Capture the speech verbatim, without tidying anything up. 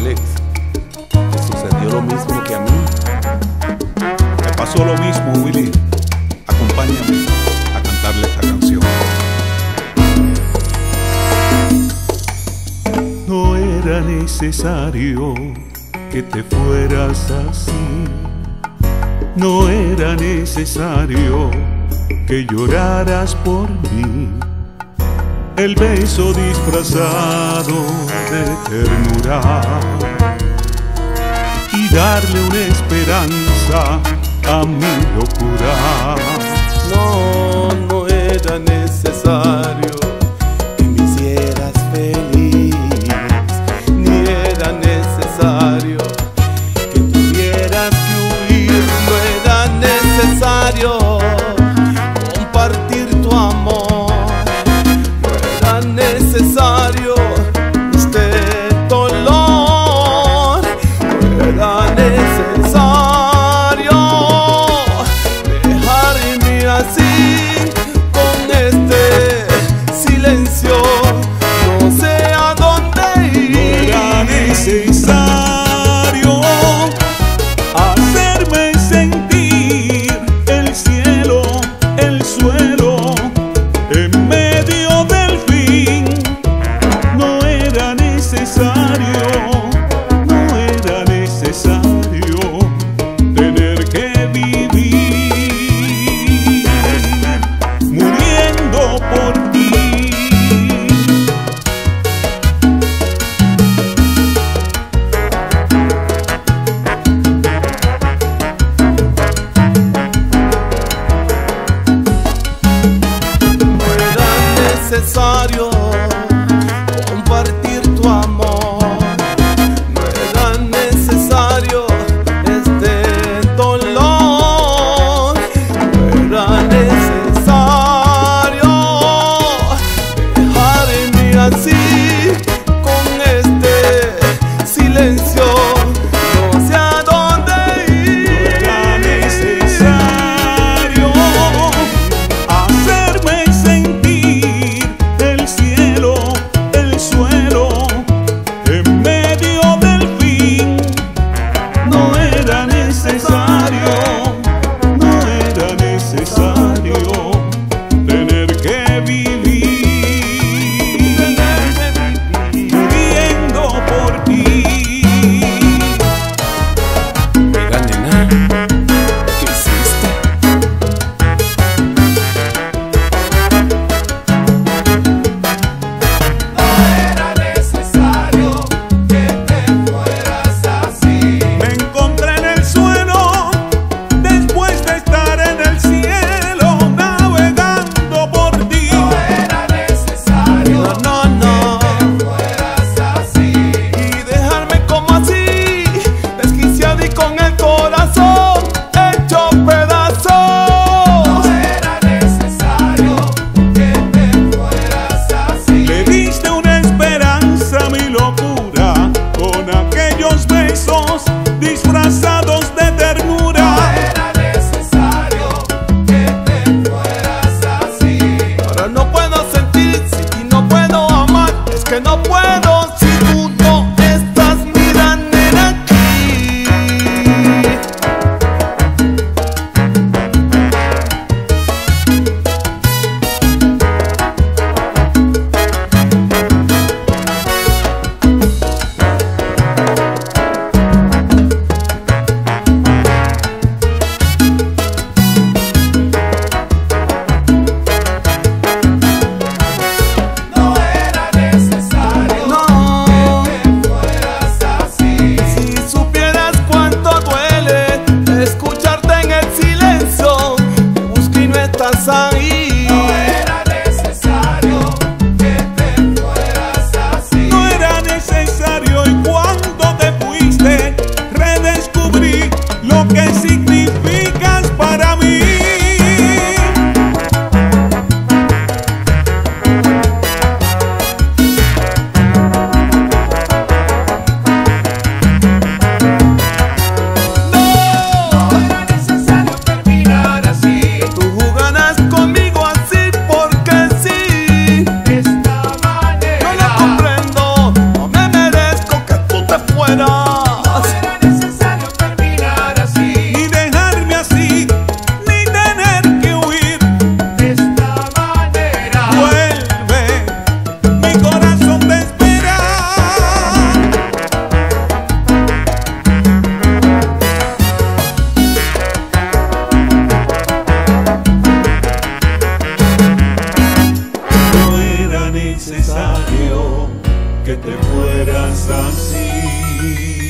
Alex, te sucedió lo mismo que a mí. Me pasó lo mismo, Willy. Acompáñame a cantarle esta canción. No era necesario que te fueras así. No era necesario que lloraras por mí. El beso disfrazado de ternura y darle una esperanza a mi locura. No, no era necesario que me hicieras feliz, ni era necesario que tuvieras que huir. No era necesario compartir tu amor, no era necesario este dolor, no era necesario dejarme así con este silencio. No sé a dónde ir. No era necesario hacerme sentir el cielo, el suelo en medio del fin. No era necesario, no era necesario tener que vivir muriendo por ti. No era necesario compartir tu amor, no era necesario este dolor, no era necesario dejarme así con este silencio. No sé a dónde ir. No era necesario hacerme sentir el cielo, el suelo en medio del fin. No era necesario, no era necesario tener que vivir muriendo por ti. Oiga, nena, ¿qué hiciste? No era necesario que te fueras así. Me encontré en el suelo después de estar en el cielo navegando por ti. No era necesario No, no, que te fueras así. y dejarme como así, desquiciado y con el corazón hecho pedazos. No era necesario que te fueras así. Le diste una esperanza a mi locura con aquellos besos disfrazados de No ternura. era necesario que te fueras así. Ahora no puedo sentir si ti no puedo amar, es que no puedo si tú no estás, mira nena, aquí. No era necesario No, necesario que te fueras así.